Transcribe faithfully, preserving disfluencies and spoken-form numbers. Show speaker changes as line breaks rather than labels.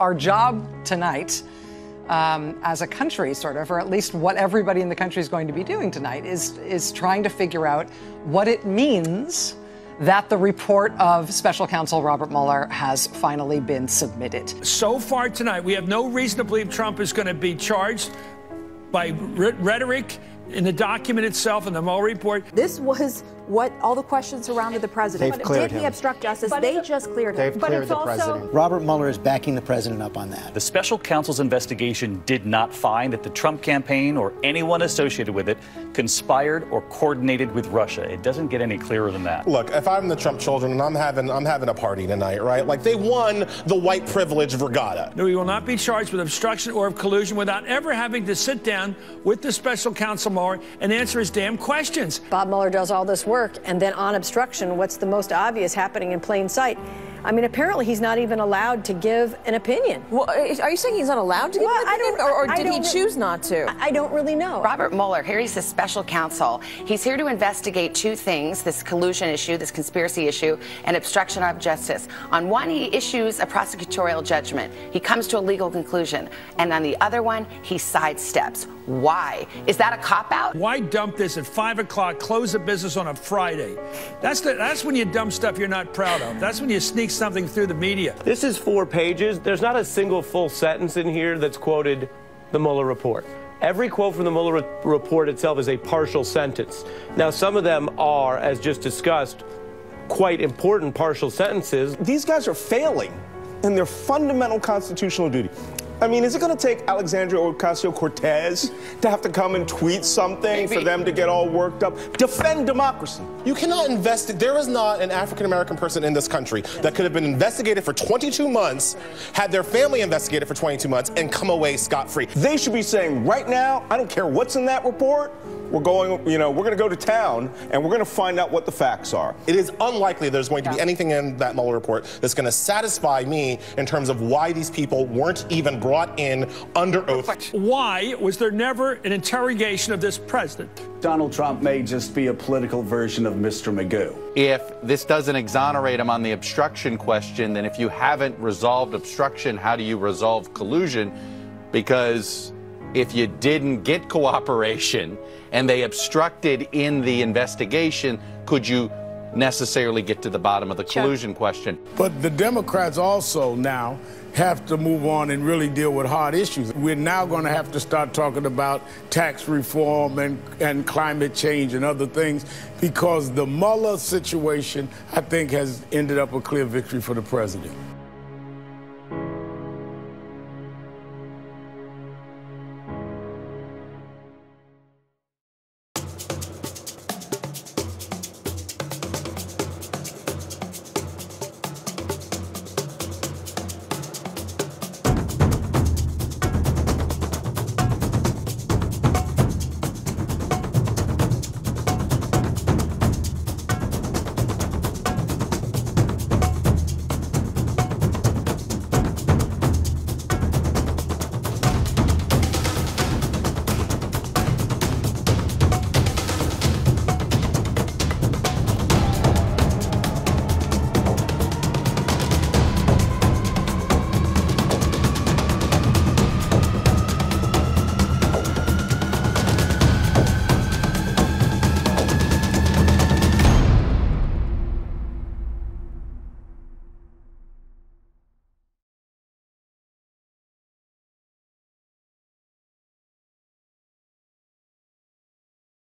our job tonight um, as a country, sort of, or at least what everybody in the country is going to be doing tonight, is, is trying to figure out what it means that the report of Special Counsel Robert Mueller has finally been submitted.
So far tonight, we have no reason to believe Trump is going to be charged by rhetoric in the document itself and the Mueller report.
This was what all the questions surrounded the president.
They've cleared
Did he
him.
obstruct justice?
But
they
it,
just cleared
They've
him.
But
cleared
it's
the
also,
president. Robert Mueller is backing the president up on that.
The special counsel's investigation did not find that the Trump campaign or anyone associated with it conspired or coordinated with Russia. It doesn't get any clearer than that.
Look, if I'm the Trump children and I'm having I'm having a party tonight, right? Like, they won the white privilege regatta.
No, he will not be charged with obstruction or of collusion without ever having to sit down with the special counsel Mueller and answer his damn questions.
Bob Mueller does all this work, and then on obstruction, what's the most obvious happening in plain sight? I mean, apparently he's not even allowed to give an opinion.
Well, are you saying he's not allowed to give
Well,
an
I
opinion,
don't-
or, or
I
did he
don't re-
choose not to?
I I don't really know.
Robert Mueller, here he's the special counsel. He's here to investigate two things, this collusion issue, this conspiracy issue, and obstruction of justice. On one, he issues a prosecutorial judgment. He comes to a legal conclusion. And on the other one, he sidesteps. Why? Is that a cop-out?
Why dump this at five o'clock, close the business on a Friday? That's, the, that's when you dump stuff you're not proud of. That's when you sneak something through the media.
This is four pages. There's not a single full sentence in here that's quoted the Mueller report. Every quote from the Mueller re- report itself is a partial sentence. Now, some of them are, as just discussed, quite important partial sentences.
These guys are failing in their fundamental constitutional duty. I mean, is it going to take Alexandria Ocasio-Cortez to have to come and tweet something Maybe. for them to get all worked up? Defend democracy.
You cannot invest. There is not an African-American person in this country that could have been investigated for twenty-two months, had their family investigated for twenty-two months, and come away scot-free.
They should be saying right now, I don't care what's in that report, we're going, you know, we're going to go to town and we're going to find out what the facts are.
It is unlikely there's going to be anything in that Mueller report that's going to satisfy me in terms of why these people weren't even brought in under oath.
Why was there never an interrogation of this president?
Donald Trump may just be a political version of Mister Magoo.
If this doesn't exonerate him on the obstruction question, then if you haven't resolved obstruction, how do you resolve collusion? Because if you didn't get cooperation and they obstructed in the investigation, could you necessarily get to the bottom of the collusion question?
But the Democrats also now have to move on and really deal with hard issues. We're now going to have to start talking about tax reform and, and climate change and other things, because the Mueller situation, I think, has ended up a clear victory for the president.